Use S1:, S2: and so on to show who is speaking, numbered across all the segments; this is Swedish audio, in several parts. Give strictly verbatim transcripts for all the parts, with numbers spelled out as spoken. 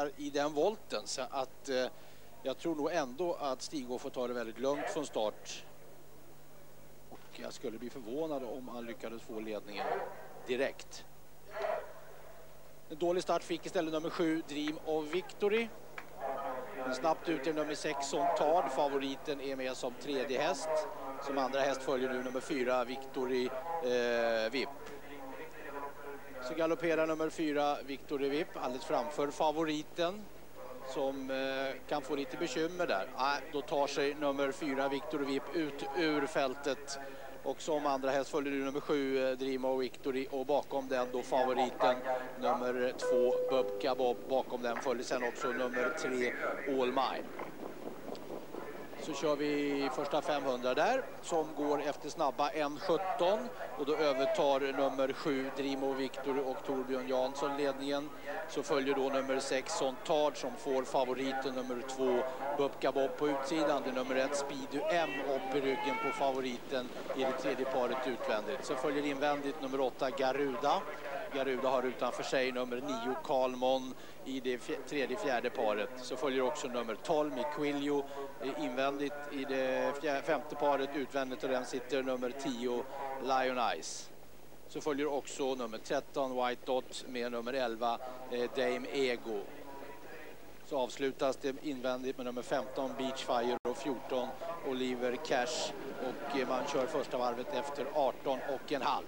S1: startar i den volten. Så att eh, jag tror nog ändå att Stig får ta det väldigt lugnt från start. Och jag skulle bli förvånad om han lyckades få ledningen direkt. En dålig start fick istället nummer sju, Dream of Victory. Men snabbt ut till nummer sex, som Tard. Favoriten är med som tredje häst. Som andra häst följer nu nummer fyra, Victory eh, V I P. Så galopperar nummer fyra, Victory V I P, alldeles framför favoriten. Som eh, kan få lite bekymmer där. Ah, då tar sig nummer fyra, Victory V I P, ut ur fältet. Och som andra häst följer nu nummer sju, eh, Dream of Victory. Och bakom den då favoriten nummer två, Bubka Bob. Bakom den följer sen också nummer tre, All Mine. Så kör vi första femhundra där, som går efter snabba en sjutton. Och då övertar nummer sju, Dream of Victory och Torbjörn Jansson ledningen. Så följer då nummer sex, Son Tard, som får favoriten nummer två, Bubka Bob på utsidan. Det är nummer ett, Speedy M, upp i ryggen på favoriten i det tredje paret utvändigt. Så följer invändigt nummer åtta, Garuda. Garuda har utanför sig nummer nio, Karlmon i det tredje fjärde paret. Så följer också nummer tolv, Miquilio, invändigt i det fjärde, femte paret utvändigt, och den sitter nummer tio, Lion Eyes. Så följer också nummer tretton, White Dot, med nummer elva, eh, Dame Ego. Så avslutas det invändigt med nummer femton, Beachfire, och fjorton, Oliver Cash, och eh, man kör första varvet efter arton och en halv.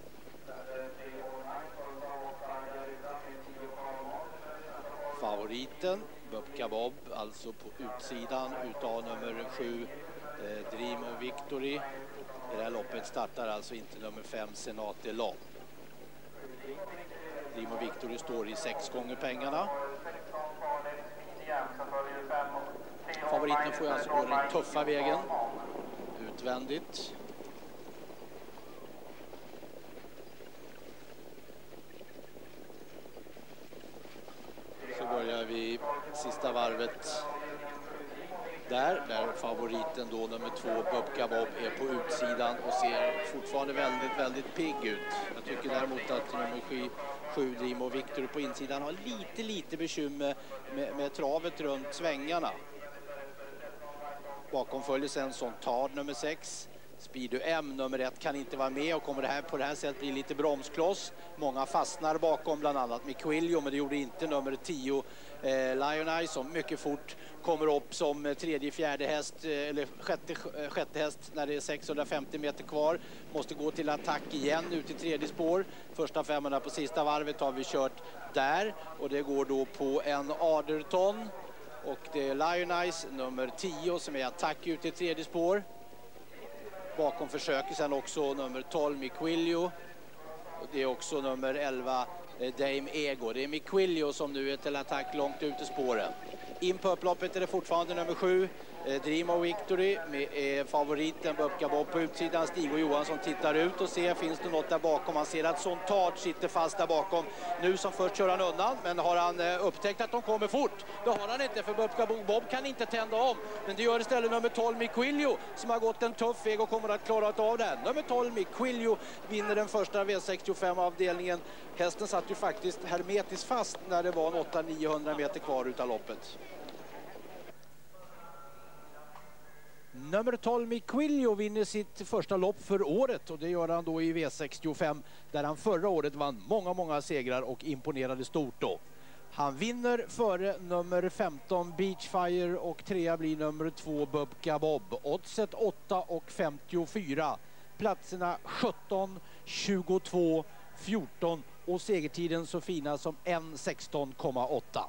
S1: Favoriten Bubka Bob, alltså på utsidan utav nummer sju, eh, Dream of Victory. Det här loppet startar alltså inte nummer fem, Senate Long. Dream of Victory står i sex gånger pengarna. Favoriten får alltså gå den tuffa vägen utvändigt. Så börjar vi sista varvet där, där favoriten då nummer två, Bubka Bob, är på utsidan och ser fortfarande väldigt, väldigt pigg ut. Jag tycker däremot att nummer sju, sju Dream of Victory på insidan har lite, lite bekymmer med, med travet runt svängarna. Bakom följer sen Son Tard nummer sex. Speedy M nummer ett kan inte vara med och kommer det här på det här sättet bli lite bromskloss. Många fastnar bakom, bland annat Miquilio, men det gjorde inte nummer tio, eh, Lion Eye, som mycket fort kommer upp som tredje, fjärde häst, eller sjätte, sjätte häst när det är sexhundrafemtio meter kvar. Måste gå till attack igen ut i tredje spår. Första femhundra på sista varvet har vi kört där, och det går då på en Aderton. Och det är Lion Eyes nummer tio som är attack ut i tredje spår. Bakom försöker sen också nummer tolv, Miquilio. Och det är också nummer elva, Dame Ego. Det är Miquilio som nu är till attack långt ut i spåren. In på upploppet är det fortfarande nummer sju, Dream of Victory, med eh, favoriten Bubka Bob på utsidan. Stig och Johansson tittar ut och ser, finns det något där bakom? Man ser att Son Tard sitter fast där bakom. Nu som först kör han undan, men har han eh, upptäckt att de kommer fort? Det har han inte, för Bubka Bob kan inte tända om. Men det gör istället nummer tolv, Miquilio, som har gått en tuff väg och kommer att klara av den. Nummer tolv, Miquilio, vinner den första V sextiofem-avdelningen. Hästen satt ju faktiskt hermetiskt fast när det var åtta till niohundra meter kvar utav loppet. Nummer tolv, Miquilio, vinner sitt första lopp för året, och det gör han då i V sextiofem, där han förra året vann många, många segrar och imponerade stort då. Han vinner före nummer femton, Beachfire, och trea blir nummer två, Bubka Bob. Oddset åtta och femtiofyra. Platserna sjutton, tjugotvå, fjorton och segertiden så fina som ett sexton komma åtta.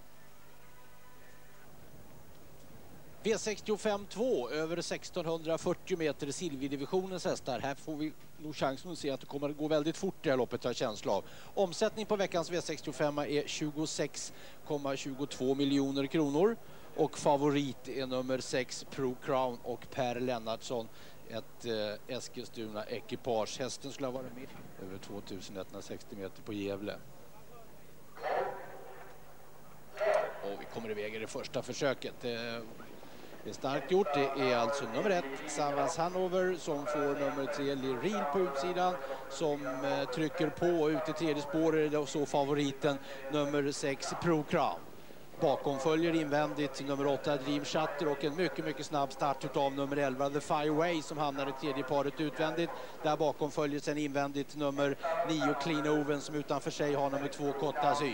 S1: V sextiofem två över sextonhundrafyrtio meter, silverdivisionens hästar. Här får vi nog chansen att se att det kommer att gå väldigt fort det här loppet, har känsla av. Omsättning på veckans V sextiofem är tjugosex komma tjugotvå miljoner kronor. Och favorit är nummer sex, Pro Crown, och Per Lennartsson, ett eh, Eskilstuna-ekipage. Hästen skulle ha varit med över tvåtusen etthundrasextio meter på Gävle. Och vi kommer iväg i det första försöket. Det är starkt gjort. Det är alltså nummer ett, Savas Hanover, som får nummer tre, Liril på utsidan, som eh, trycker på ut i tredje spåret, och så favoriten nummer sex, Pro Crown. Bakom följer invändigt nummer åtta Dream Shutter och en mycket mycket snabb start utav nummer elva The Fireway som hamnar i tredje paret utvändigt. Där bakom följer sen invändigt nummer nio Clean Oven som utanför sig har nummer två Kotasy.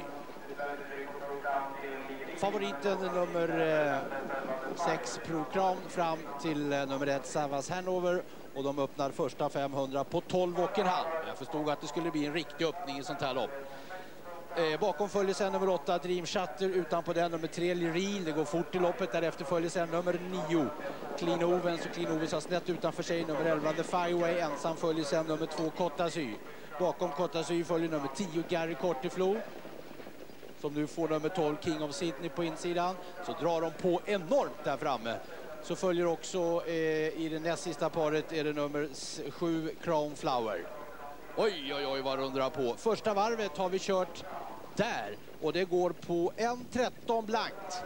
S1: Favoriten nummer sex Pro Crown fram till eh, nummer ett Savas Hanover och de öppnar första femhundra på tolv och en halv. Jag förstod att det skulle bli en riktig öppning i sånt här lopp. Eh, bakom följer sen nummer åtta Dream Shutter, utanpå den nummer tre Liril. Det går fort i loppet, därefter följer sen nummer nio Clean Ovens och Clean Ovens har snett utanför sig nummer elva The Fireway. Ensam följer sen nummer två Kotasy. Bakom Kotasy följer nummer tio Gary Kortiflo som nu får nummer tolv King of Sydney på insidan. Så drar de på enormt där framme. Så följer också eh, i det näst sista paret är det nummer sju Crown Flower. Oj, oj, oj, vad rundrar på. Första varvet har vi kört där. Och det går på en tretton blankt.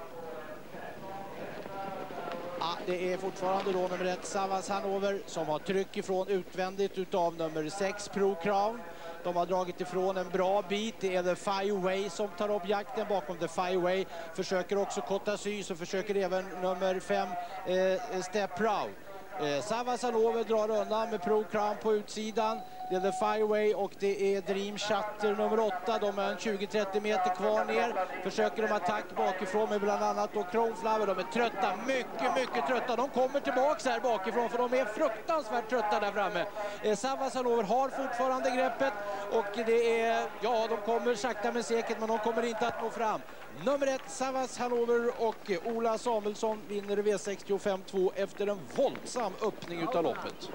S1: Ja, det är fortfarande då nummer ett Savas Hanover som har tryck ifrån utvändigt utav nummer sex Pro Crown. De har dragit ifrån en bra bit. Det är The Fireway som tar upp jakten bakom The Fireway. Försöker också Kotasy, så försöker även nummer fem eh, Step Proud. Eh, Savas Hanover drar undan med Pro Crown på utsidan. Det är The Fireway och det är Dream Shutter nummer åtta. De är en tjugo trettio meter kvar ner. Försöker de attack bakifrån med bland annat då Crown Flower. De är trötta, mycket, mycket trötta. De kommer tillbaks här bakifrån för de är fruktansvärt trötta där framme. Eh, Savas Hanover har fortfarande greppet och det är, ja, de kommer sakta men säkert, men de kommer inte att nå fram. Nummer ett Savas Hanover och Ola Samuelsson vinner V sextiofem två efter en våldsam öppning utav loppet.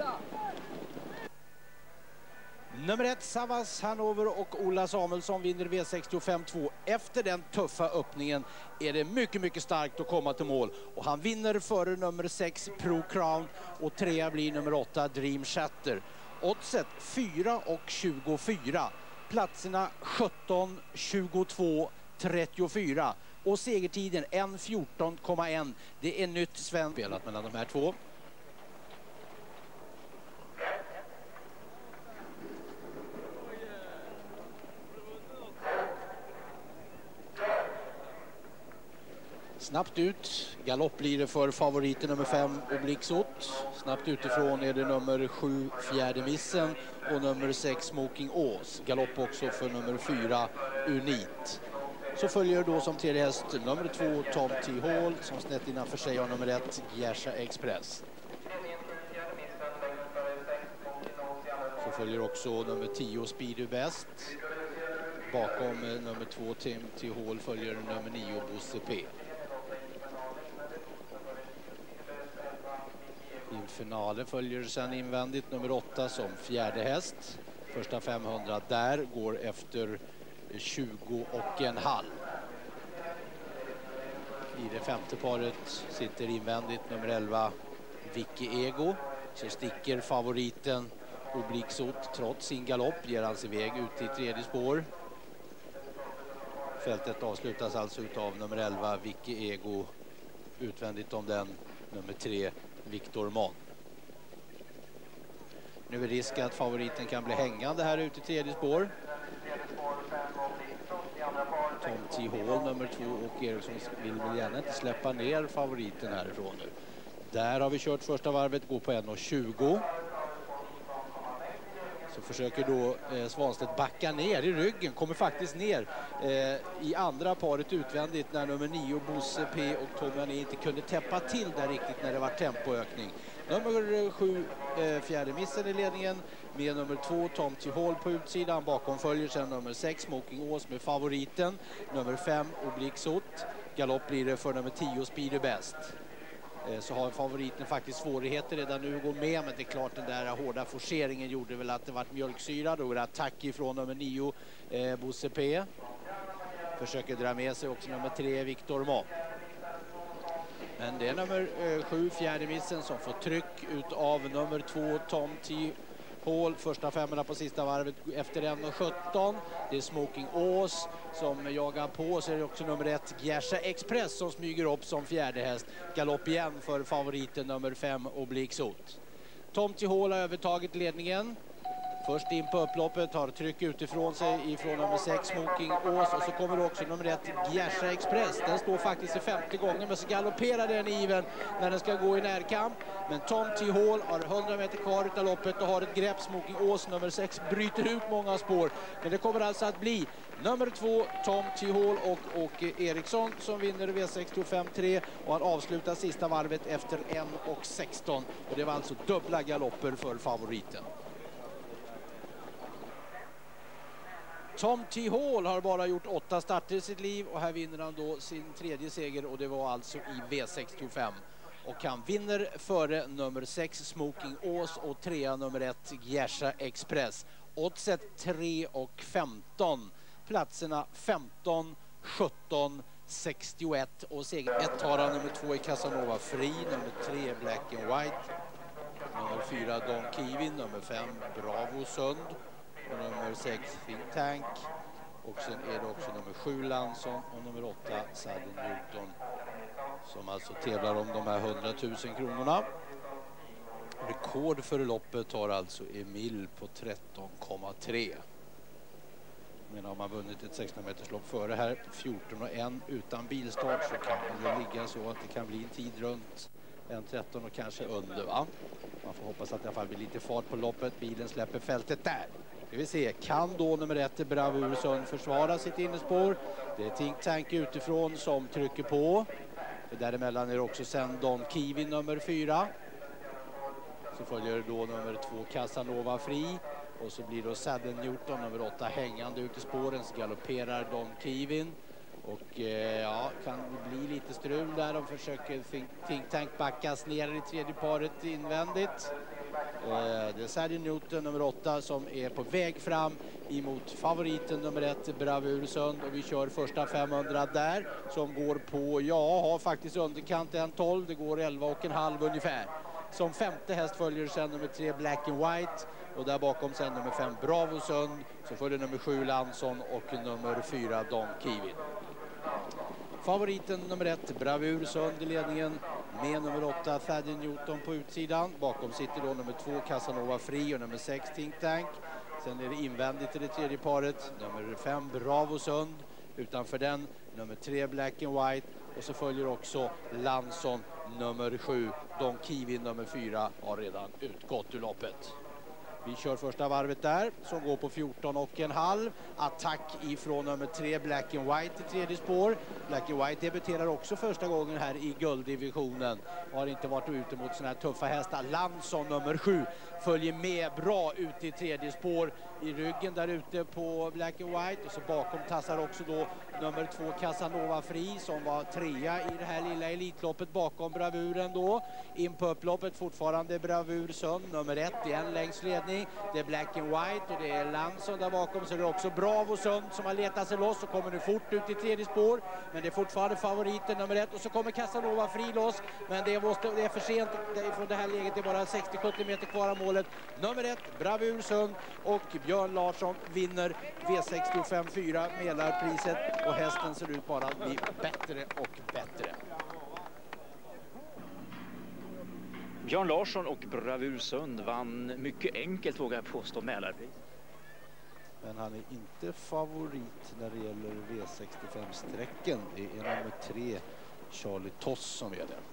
S1: Nummer ett Savas Hanover och Ola Samuelsson vinner V sextiofem två. Efter den tuffa öppningen är det mycket mycket starkt att komma till mål. Och han vinner före nummer sex Pro Crown och trea blir nummer åtta Dream Shutter. Oddset fyra och tjugofyra. Platserna sjutton, tjugotvå, trettiofyra. Och segertiden en fjorton komma ett. Det är nytt svenskt spelat mellan de här två. Snabbt ut, galopp blir det för favoriten nummer fem Obliksot. Snabbt utifrån är det nummer sju Fjärde Missen och nummer sex Smoking Ås. Galopp också för nummer fyra Unit. Så följer då som tredje häst nummer två Tom T. Hall som snett innanför sig har nummer ett Gersa Express. Så följer också nummer tio Speedy Best. Bakom nummer två Tim T. Hall följer nummer nio Bosse P. I finalen följer sen invändigt nummer åtta som fjärde häst. Första femhundra där går efter tjugo och en halv. I det femte paret sitter invändigt nummer elva Vicky Ego. Så sticker favoriten Obliksot trots sin galopp. Ger han sig iväg ut i tredje spår. Fältet avslutas alltså utav nummer elva Vicky Ego. Utvändigt om den nummer tre Victor Mon. Nu är risk att favoriten kan bli hängande här ute i tredje spår. Tom T. Hall nummer två och Eriksson vill väl gärna inte släppa ner favoriten härifrån nu. Där har vi kört första varvet, går på en tjugo. Så försöker då eh, Svanstedt backa ner i ryggen, kommer faktiskt ner eh, i andra paret utvändigt när nummer nio Bosse P och Tommy inte kunde täppa till där riktigt när det var tempoökning. Nummer sju eh, Fjärde Missen i ledningen med nummer två Tom T. Hall på utsidan. Bakom följer sen nummer sex Smoking Ås med favoriten. Nummer fem Obliksot. Galopp blir det för nummer tio Speedy Best. Så har favoriten faktiskt svårigheter redan nu att gå med, men det är klart den där hårda forceringen gjorde väl att det var mjölksyra. Då är det attack ifrån nummer nio eh, Bosse P. Försöker dra med sig också nummer tre Victor Mon. Men det är nummer eh, sju Fjärde Missen som får tryck ut av nummer två Tom T. Hall. Första femmorna på sista varvet efter en sjutton. Det är Smoking Ås som jagar på. Så är det också nummer ett Gersa Express som smyger upp som fjärde häst. Galopp igen för favoriten nummer fem Obliksot. Tom T. Hall har övertagit ledningen. Först in på upploppet, har tryck utifrån sig ifrån nummer sex Smoking Ås, och så kommer också nummer ett Gärsa Express. Den står faktiskt i femte gången, men så galopperar den Iven när den ska gå i närkamp. Men Tom T. Hall har hundra meter kvar utav loppet och har ett grepp. Smoking Ås nummer sex bryter ut många spår, men det kommer alltså att bli nummer två Tom T. Hall och Åke Eriksson som vinner V sextiofem tre, och han avslutar sista varvet efter en och sexton, och det var alltså dubbla galopper för favoriten. Tom T. Hall har bara gjort åtta starter i sitt liv, och här vinner han då sin tredje seger, och det var alltså i V sextiofem. Och han vinner före nummer sex Smoking Ås och trea nummer ett Gärsa Express. Oddset tre och femton. Platserna femton, sjutton, sextioett, och seger ett har han nummer två i Casanova Free, nummer tre Black and White, nummer fyra Don Kivin, nummer fem Bravo Sund och nummer sex Think Tank, och sen är det också nummer sju Lanson och nummer åtta Saddle Newton som alltså tävlar om de här hundratusen kronorna. Rekord för loppet har alltså Emil på tretton komma tre. Men har man vunnit ett sexton meters lopp före här på fjorton och en utan bilstart, så kan det ligga så att det kan bli en tid runt en tretton och kanske under, va? Man får hoppas att det i alla fall blir lite fart på loppet. Bilen släpper fältet där. Ska vi se, kan då nummer ett Bravur Sund försvara sitt innespår? Det är Think Tank utifrån som trycker på. Däremellan är det också sen Don Kivin nummer fyra. Så följer då nummer två Casanova Free. Och så blir då Saddle Newton nummer åtta hängande ut i spåren, så galopperar Don Kivin. Och eh, ja, kan det bli lite strul där. De försöker think, think Tank backas ner i tredje paret invändigt. Eh, det är Saddle Newton nummer åtta som är på väg fram emot favoriten nummer ett Bravur Sund. Och vi kör första femhundra där som går på, ja, har faktiskt underkant en tolv. Det går elva och en halv ungefär. Som femte häst följer sen nummer tre Black and White. Och där bakom sen nummer fem Bravo Sund. Så följer nummer sju Lanson och nummer fyra Don Kivin. Favoriten nummer ett Bravur Sund i ledningen med nummer åtta Saddle Newton på utsidan. Bakom sitter då nummer två Casanova Free och nummer sex Think Tank. Sen är det invändigt i det tredje paret nummer fem Bravo Sund. Utanför den nummer tre Black and White. Och så följer också Lanson nummer sju. Don Kivin nummer fyra har redan utgått ur loppet. Vi kör första varvet där som går på fjorton och en halv. Attack ifrån nummer tre Black and White i tredje spår. Black and White debuterar också första gången här i gulddivisionen. Har inte varit ute mot såna här tuffa hästar. Lanson nummer sju följer med bra ut i tredje spår i ryggen där ute på Black and White. Och så bakom tassar också då nummer två Casanova Free som var trea i det här lilla elitloppet bakom Bravuren då. In på upploppet fortfarande Bravur Sund nummer ett igen längs ledning. Det är Black and White och det är Lanson där bakom, så det är också Bravo Sund som har letat sig loss och kommer nu fort ut i tredje spår. Men det är fortfarande favoriten nummer ett, och så kommer Casanova Free loss, men det, måste, det är för sent från det här läget. Det är bara sextio sjuttio meter kvar av målet. Nummer ett Bravur Sund och Björn Larsson vinner V sextiofem fyra Mälarpriset, och hästen ser ut bara att bli bättre och bättre.
S2: Björn Larsson och Bravur Sund vann mycket enkelt, vågar jag påstå, Mälarpris.
S1: Men han är inte favorit när det gäller V sextiofem-sträcken. Det är nummer tre Charlie Toss som är det.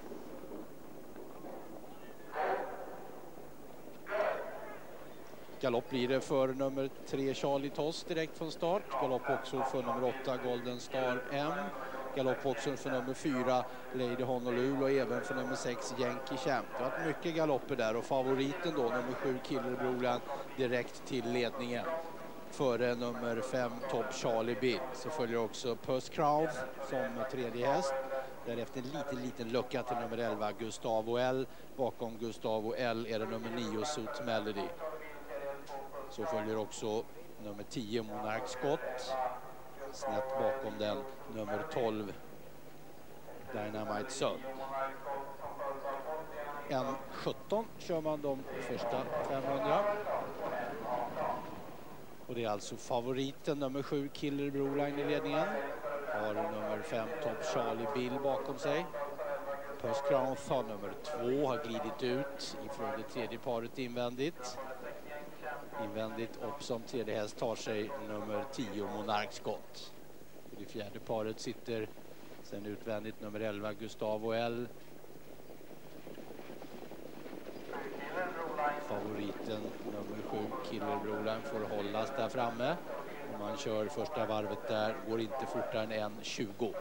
S1: Galopp blir det för nummer tre Charlie Toss direkt från start. Galopp också för nummer åtta Golden Star M. Galopp också för nummer fyra Lady Honolulu och även för nummer sex Yankee Champ. Det har varit mycket galopper där, och favoriten då nummer sju Killerbroland direkt till ledningen. Före nummer fem Top Charlie Bill. Så följer också Puss Crowd som tredje häst. Därefter en liten liten lucka till nummer elva Gustavo L. Bakom Gustavo L är det nummer nio Suit Melody. Så följer också nummer tio Monarch Scott. Snett bakom den nummer tolv Dynamite Sun. En sjutton kör man de första femhundra. Och det är alltså favoriten nummer sju Killer Broline i ledningen. Har nummer fem Top Charlie Bill bakom sig. Puss Crown har nummer två har glidit ut ifrån det tredje paret invändigt. Invändigt upp som tredje häst tar sig nummer tio Monarkskott. I det fjärde paret sitter sen utvändigt nummer elva Gustavo L. Favoriten nummer sju Killer Broline får hållas där framme. Om man kör första varvet där går inte fortare än en tjugo.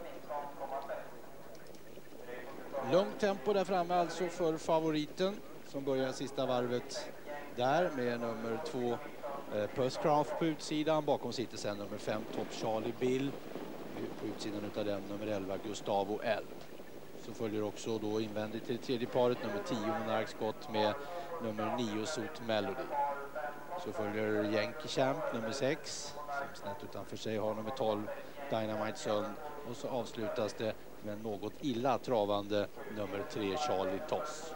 S1: Långt tempo där framme alltså för favoriten som börjar sista varvet där med nummer två eh, Pusscraft på utsidan. Bakom sitter sen nummer fem Top Charlie Bill. På utsidan utav den nummer elva Gustavo L. Så följer också då invändigt till tredje paret nummer tio Monarkskott med nummer nio Sot Melody. Så följer Yankee Champ nummer sex som snett utanför sig har nummer tolv Dynamite Sun. Och så avslutas det med något illa travande nummer tre Charlie Toss.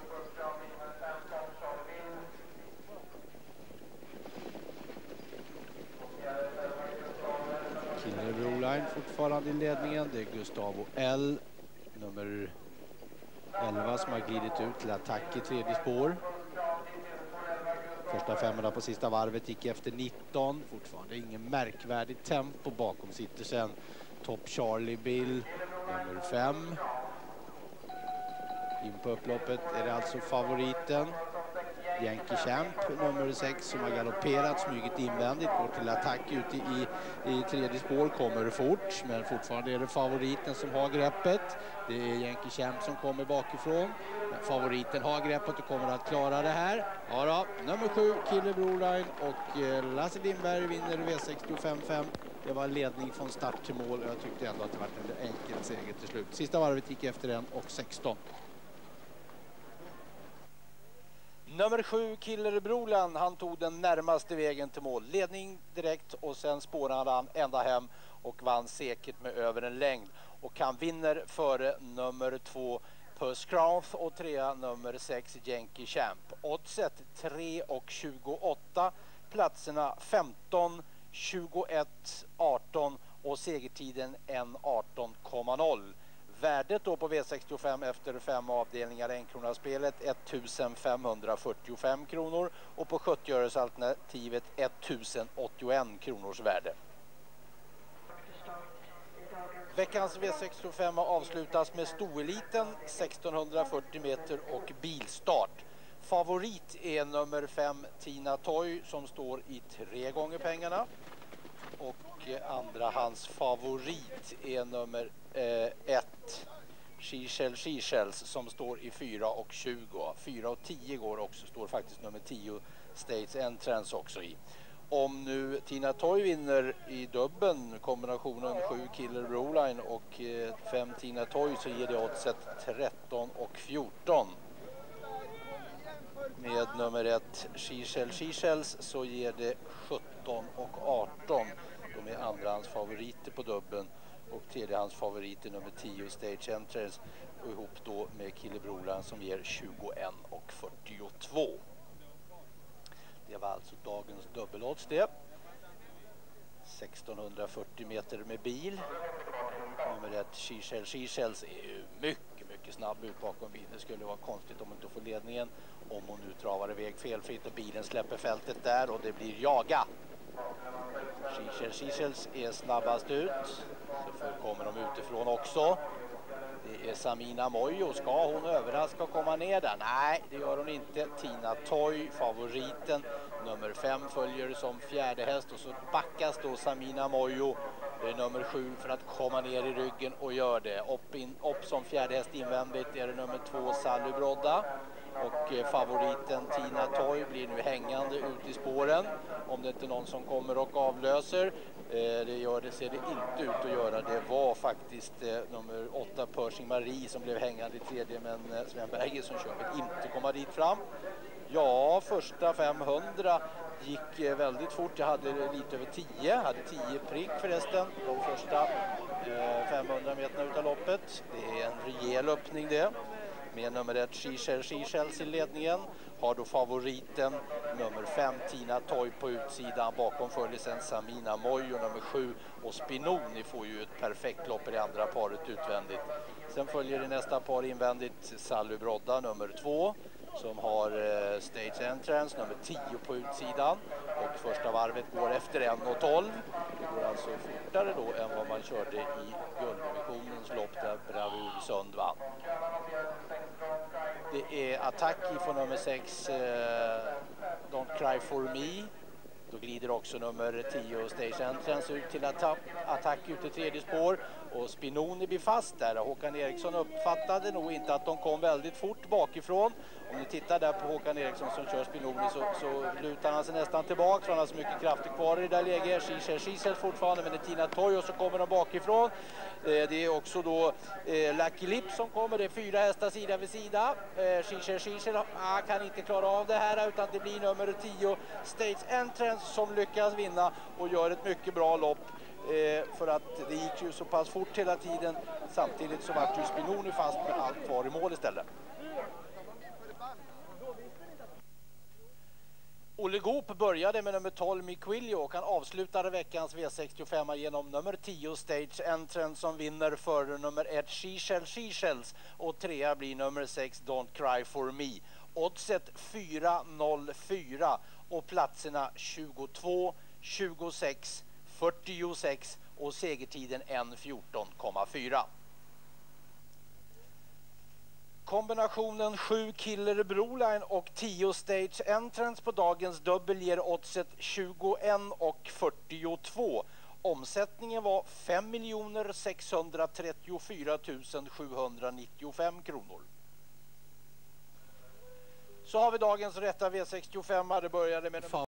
S1: Killer Broline fortfarande i ledningen. Det är Gustavo L. Nummer elva som har glidit ut till attack i tredje spår. Första femhundra på sista varvet gick efter nitton. Fortfarande ingen märkvärdig tempo. Bakom sitter sen Top Charlie Bill nummer fem. In på upploppet är det alltså favoriten Yankee Champ nummer sex som har galopperat, smugit invändigt, går till attack ute i, i tredje spår, kommer fort, men fortfarande är det favoriten som har greppet. Det är Yankee Champ som kommer bakifrån. Men favoriten har greppet och kommer att klara det här. Ja då, nummer sju Killer Broline och eh, Lasse Lindberg vinner V sextiofem fem. Det var ledning från start till mål och jag tyckte ändå att det var en enkel seger till slut. Sista varvet gick efter en och sexton. Nummer sju Killer Broline, han tog den närmaste vägen till mål. Ledning direkt och sen spårade han ända hem och vann säkert med över en längd. Och han vinner före nummer två Pusscraft och trea nummer sex Yankee Champ. Oddset tre och tjugoåtta, platserna femton, tjugoett, arton och segertiden en arton komma noll. Värdet då på V sextiofem efter fem avdelningar enkronaspelet ettusen femhundrafyrtiofem kronor och på sjuttio-öresalternativet ettusen åttioen kronors värde. Veckans V sextiofem avslutas med stoeliten sextonhundrafyrtio meter och bilstart. Favorit är nummer fem Tina Toy som står i tre gånger pengarna. Och andra hans favorit är nummer eh, ett Shishel Shishels som står i fyra och tjugo. fyra och tio går också, står faktiskt nummer tio States Entrance också i. Om nu Tina Toy vinner i dubben, kombinationen sju Killer Broline och fem Tina Toy, så ger det oddset tretton och fjorton. Med nummer ett Shishel Shishels så ger det sjutton och arton. De är andra hans favoriter på dubben och tredje hans favoriter nummer tio Stage Entrance och ihop då med Killer Broline som ger tjugoen och fyrtiotvå. Det var alltså dagens dubbelodds det. sextonhundrafyrtio meter med bil. Nummer ett Shishel Shishels är ju mycket mycket snabb ut bakom bilen. Det skulle vara konstigt om hon inte får ledningen. Om hon nu travar iväg felfritt och bilen släpper fältet där och det blir jaga. Shishel Shishels är snabbast ut. Så kommer de utifrån också. Det är Samina Moyo. Ska hon överraska och komma ner där? Nej, det gör hon inte. Tina Toy, favoriten. Nummer fem följer som fjärde häst och så backas då Samina Moyo. Det är nummer sju för att komma ner i ryggen och gör det. Upp, in, upp som fjärde häst invändigt är det nummer två Sally Brodda. Och eh, favoriten Tina Toy blir nu hängande ut i spåren. Om det inte är någon som kommer och avlöser. Eh, det, gör, det ser det inte ut att göra. Det var faktiskt eh, nummer åtta Pershing Marie som blev hängande i tredje. Men eh, Sven Berger som kör vill inte komma dit fram. Ja, första femhundra gick eh, väldigt fort. Jag hade lite över tio. Jag hade tio prick förresten. De första eh, femhundra meterna utav loppet. Det är en rejäl öppning det. Med nummer ett Shishel Shishels i ledningen har då favoriten nummer fem Tina Toy på utsidan. Bakom följer sen Samina Moyo nummer sju och Spinoni får ju ett perfekt lopp i det andra paret utvändigt. Sen följer det nästa par invändigt Sally Brodda nummer två. som har eh, Stage Entrance nummer tio på utsidan. Och första varvet går efter en tolv. Det går alltså fortare då än vad man körde i gulddivisionens lopp där Bravur Sund vann. Det är attack från nummer sex eh, Don't Cry For Me. Då glider också nummer tio Stage Entrance ut till attack, attack ut i tredje spår. Och Spinoni blir fast där. Håkan Eriksson uppfattade nog inte att de kom väldigt fort bakifrån. Om ni tittar där på Håkan Eriksson som kör Spinoni så, så lutar han sig nästan tillbaka. Han har så mycket krafter kvar i det där läget. Skisel Skisel fortfarande, men det är Tina Toy och så kommer de bakifrån. Eh, det är också då eh, Lucky Lip som kommer. Det är fyra hästar sida vid sida. Eh, Skisel Skisel ah, kan inte klara av det här utan det blir nummer tio Stage Entrance som lyckas vinna och gör ett mycket bra lopp. Eh, för att det gick ju så pass fort hela tiden. Samtidigt så var ju Spinoni fast med allt kvar i mål istället. Olle Goop började med nummer tolv Miquilio och han avslutade veckans V sextiofem genom nummer tio Stage Entrance som vinner för nummer ett Skisel Skisels och trea blir nummer sex Don't Cry For Me. Oddset fyra noll fyra och platserna tjugotvå, tjugosex, fyrtiosex och segertiden en fjorton komma fyra. Kombinationen sju Killer Broline och tio Stage Entrance på dagens dubbel ger oddset tjugoett och fyrtiotvå. Omsättningen var fem miljoner sexhundratrettiofyra tusen sjuhundranittiofem kronor. Så har vi dagens rätta V sextiofem. Det började med